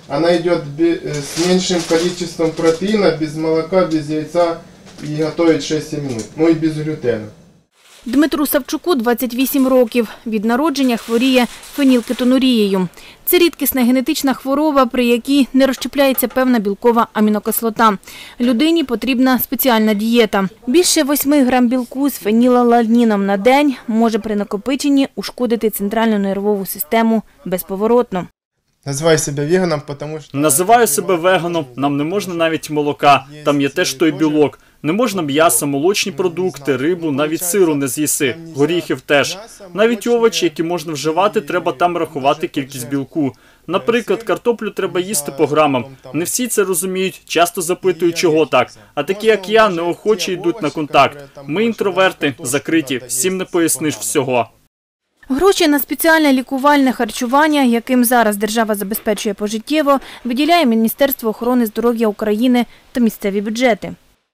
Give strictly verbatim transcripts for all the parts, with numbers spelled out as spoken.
она идет с меньшим количеством протеина, без молока, без яйца и готовить шесть-сім минут. Ну и без глютена. Дмитру Савчуку двадцять вісім років. Від народження хворіє фенілкетонурією. Це рідкісна генетична хвороба, при якій не розщепляється певна білкова амінокислота. Людині потрібна спеціальна дієта. Більше восьми грам білку з фенілаланіном на день може при накопиченні ушкодити центральну нервову систему безповоротно. Називаю себе веганом, тому що... Називаю себе веганом. Нам не можна навіть молока. Там є теж той білок. Не можна м'ясо, молочні продукти, рибу, навіть сиру не з'їси. Горіхів теж. Навіть овочі, які можна вживати, треба там рахувати кількість білку. Наприклад, картоплю треба їсти по грамам. Не всі це розуміють, часто запитують, чого так. А такі, як я, неохоче йдуть на контакт. Ми інтроверти, закриті, всім не поясниш всього. Гроші на спеціальне лікувальне харчування, яким зараз держава забезпечує пожиттєво, виділяє Міністерство охорони здоров'я України та місцеві бюджети.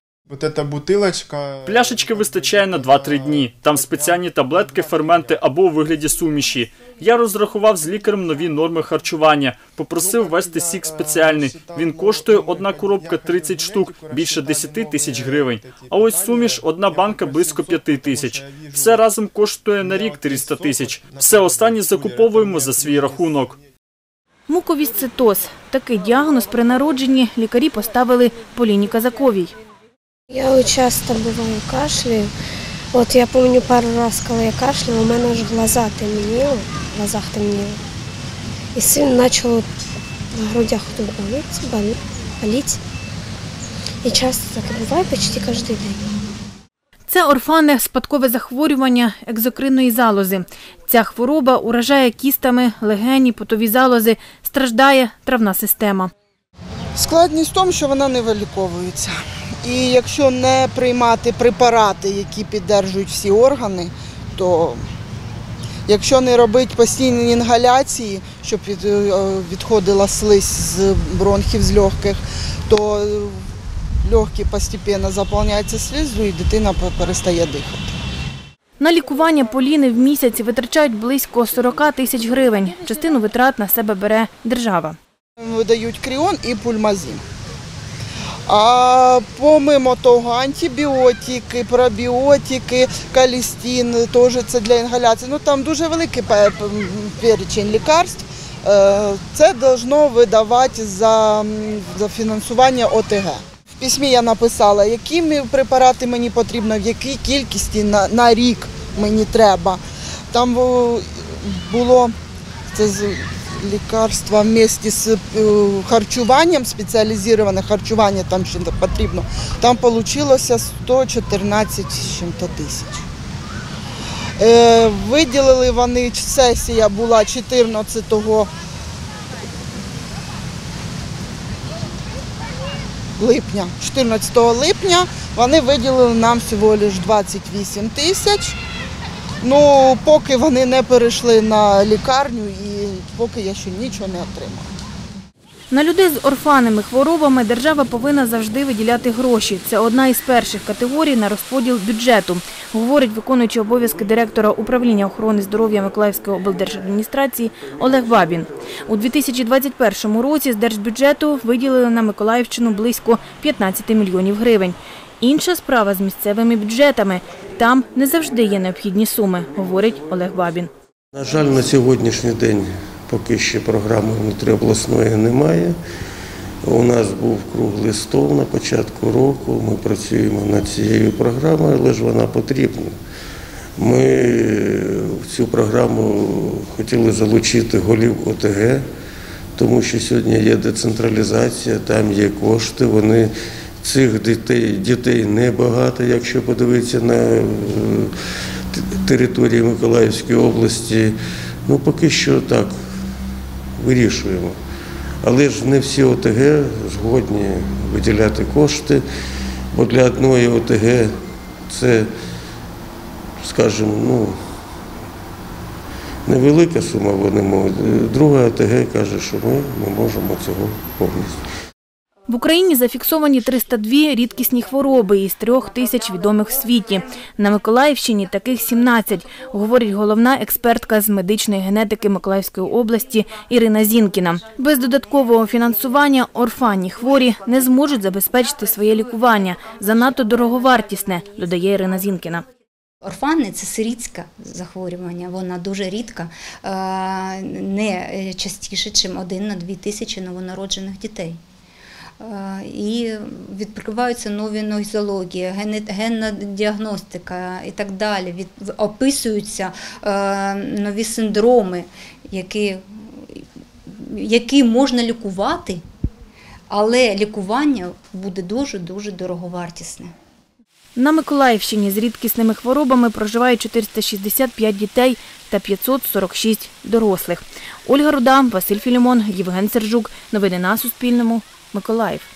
Пляшечки вистачає на два-три дні. Там спеціальні таблетки, ферменти або у вигляді суміші. Я розрахував з лікарем нові норми харчування. Попросив ввести сік спеціальний. Він коштує одна коробка тридцять штук, більше десять тисяч гривень. А ось суміш, одна банка близько п'ять тисяч. Все разом коштує на рік триста тисяч. Все останнє закуповуємо за свій рахунок. Муковісцидоз. Такий діагноз при народженні лікарі поставили Поліні Казаковій. Я часто буваю кашляю. От я пам'ятаю пару разів, коли я кашляла, у мене аж глаза темніли, в глазах темніло. І сильно почало в грудях боліти, боліти. І часто так і буває, почти кожен день. Це орфанне спадкове захворювання екзокринної залози. Ця хвороба уражає кістами, легені, потові залози, страждає травна система. Складність в тому, що вона не виліковується. І якщо не приймати препарати, які підтримують всі органи, то якщо не робити постійні інгаляції, щоб відходила слизь з бронхів, з легких, то легкі постійно заповняються слизою і дитина перестає дихати. На лікування Поліни в місяць витрачають близько сорок тисяч гривень. Частину витрат на себе бере держава. Видають кріон і пульмазин. А помимо того антибіотики, пробіотики, калістин, теж це для інгаляції. Ну, там дуже великий перечень лікарств. Це повинно видавати за, за фінансування О Те Ге. В письмі я написала, які препарати мені потрібно, в якій кількості на, на рік мені треба. Там було це лікарства вместе з харчуванням, спеціалізоване харчування там ще потрібно, там вийшло сто чотирнадцять з чим-то тисяч. Виділили вони, сесія була чотирнадцятого липня. чотирнадцятого липня вони виділили нам всього лише двадцять вісім тисяч. Ну, поки вони не перейшли на лікарню і поки я ще нічого не отримала. На людей з орфанними хворобами держава повинна завжди виділяти гроші. Це одна із перших категорій на розподіл бюджету, говорить виконуючий обов'язки директора управління охорони здоров'я Миколаївської облдержадміністрації Олег Бабін. У дві тисячі двадцять першому році з держбюджету виділили на Миколаївщину близько п'ятнадцять мільйонів гривень. Інша справа з місцевими бюджетами. Там не завжди є необхідні суми, говорить Олег Бабін. На жаль, на сьогоднішній день поки ще програми внутріобласної немає. У нас був круглий стол на початку року, ми працюємо над цією програмою, але ж вона потрібна. Ми в цю програму хотіли залучити голів О Те Ге, тому що сьогодні є децентралізація, там є кошти, вони цих дітей, дітей небагато, якщо подивитися на території Миколаївської області. Ну, поки що так, вирішуємо. Але ж не всі О Те Ге згодні виділяти кошти, бо для одної О Те Ге це, скажімо, ну, невелика сума, вони можуть. Друга О Те Ге каже, що ми не можемо цього повністю. В Україні зафіксовані триста дві рідкісні хвороби із трьох тисяч відомих в світі. На Миколаївщині таких сімнадцять, говорить головна експертка з медичної генетики Миколаївської області Ірина Зінкіна. Без додаткового фінансування орфанні хворі не зможуть забезпечити своє лікування. Занадто дороговартісне, додає Ірина Зінкіна. Орфани – це сирітське захворювання, вона дуже рідка, не частіше, ніж один на дві тисячі новонароджених дітей. І відкриваються нові нозології, генна діагностика і так далі. Описуються нові синдроми, які, які можна лікувати, але лікування буде дуже-дуже дороговартісне. На Миколаївщині з рідкісними хворобами проживають чотириста шістдесят п'ять дітей та п'ятсот сорок шість дорослих. Ольга Руда, Василь Філімон, Євген Сержук. Новини на Суспільному. Миколаїв.